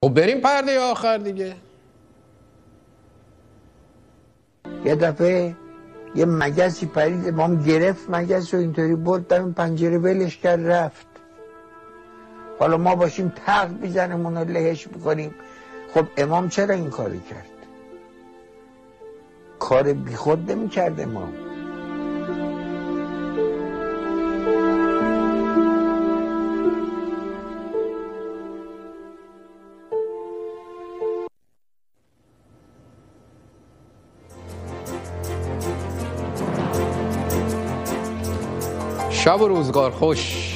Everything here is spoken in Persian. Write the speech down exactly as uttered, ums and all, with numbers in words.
خب بریم پرده آخر دیگه. یه دفعه یه مگسی پرید، امام گرفت مگس و اینطوری برد دم پنجره ولش کرد رفت. حالا ما باشیم تق بیزنیم اونو لهش بکنیم. خب امام چرا این کاری کرد؟ کار بی خود نمی کرد امام. شب و روزگار خوش.